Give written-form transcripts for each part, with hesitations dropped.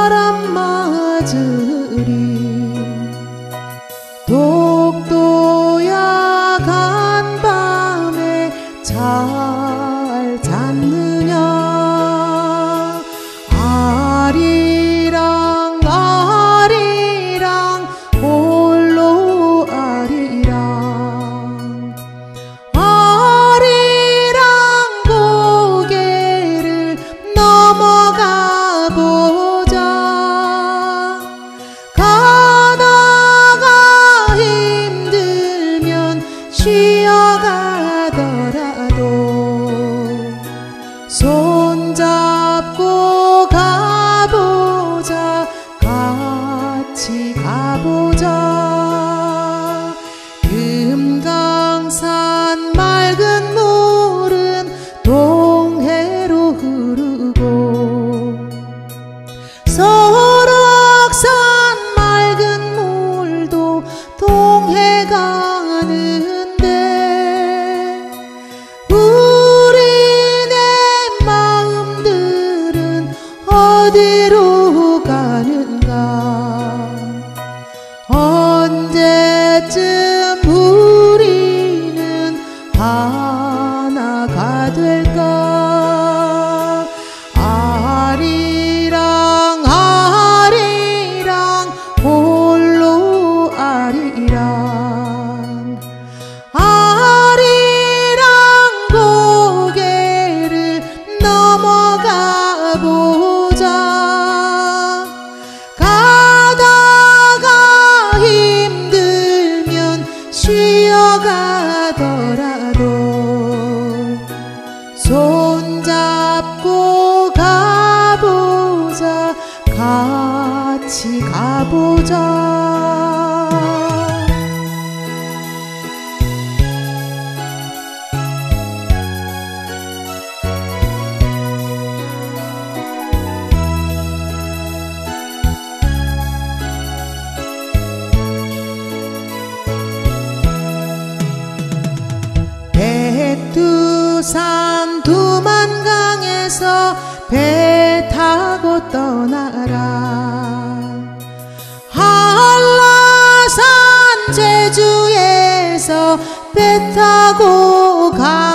바람 맞으리 독도야 간밤에 잘 잤느냐 아리랑 아리랑 홀로 아리랑 아리랑 고개를 넘어가 보자 가다가 힘들면 쉬어가더라도 손잡고 가보자 같이 가보자 금강산 맑은 물은 동해로 흐르고 설악산 맑은 물도 동해 가는데 우리네 마음들은 어디로 가는가 언제쯤 우리는 하나가 될까 아리랑 아리랑 홀로 아리랑 아리랑 고개를 넘어가 보자 가다가 힘들면 쉬어가더라도 손잡고 가보자 같이 가보자 백두산 두만강에서 배 타고 떠나라 한라산 제주에서 배 타고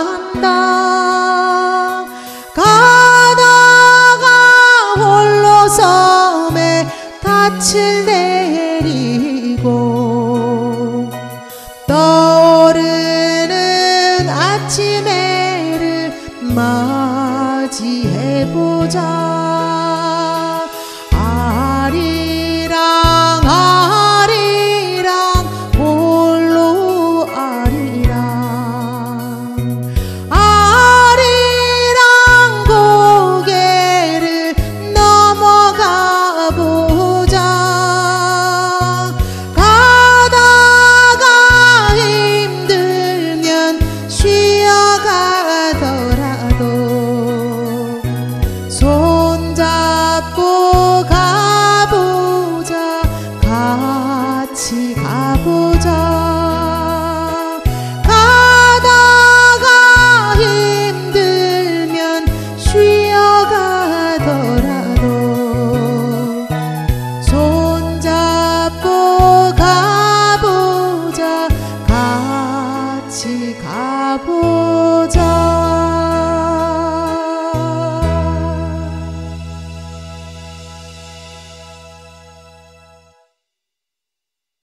간다 가다가 홀로 섬에 닻을 내리고 떠오르는 아침에를 맞이해보자 아리랑 아리랑 홀로 아리랑 아리랑 고개를 넘어가 보자 가다가 힘들면 쉬어가더라도 손잡고 가보자 같이 가보자 가다가 힘들면 쉬어가더라도 손잡고 가보자 같이 가보자